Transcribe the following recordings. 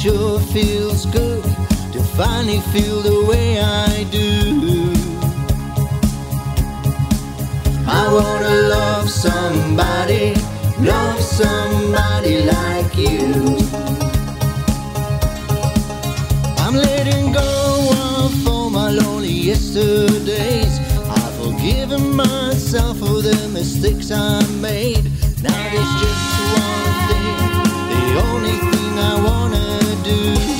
sure feels good to finally feel the way I do. I wanna love somebody like you. I'm letting go of all my lonely yesterdays. I've forgiven myself for the mistakes I made. Now there's just one thing, the only thing I wanna do.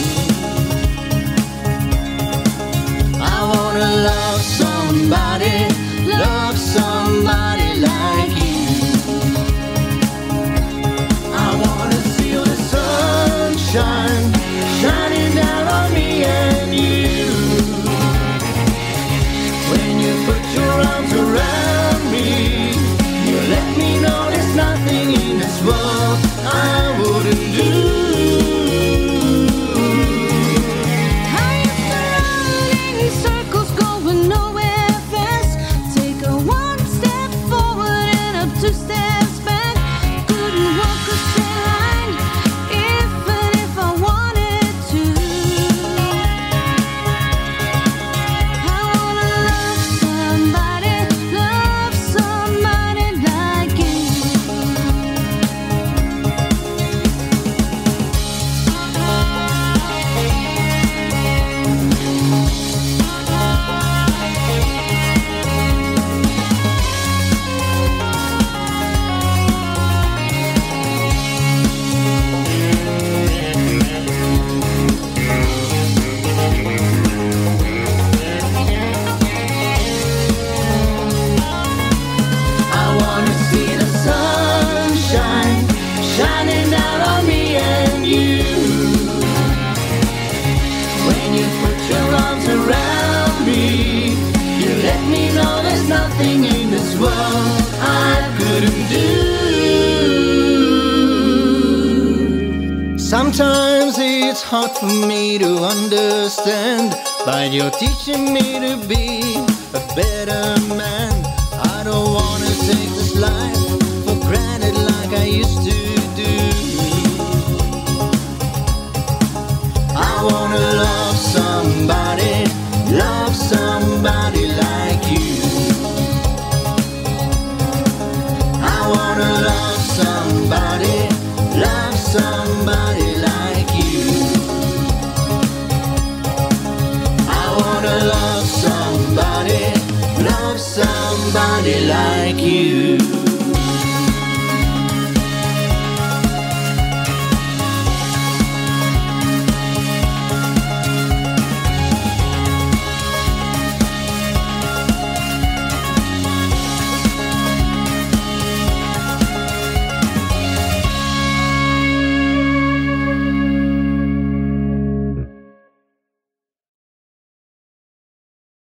I wanna love somebody like you. I wanna feel the sunshine shining down on me and you. When you put your arms around me, you let me know there's nothing in this world I wouldn't do. Shining down on me and you. When you put your arms around me, you let me know there's nothing in this world I couldn't do. Sometimes it's hard for me to understand, but you're teaching me to be a better man. I don't wanna take this life for granted like I used to. I wanna love somebody like you. I wanna love somebody like you. I wanna love somebody like you.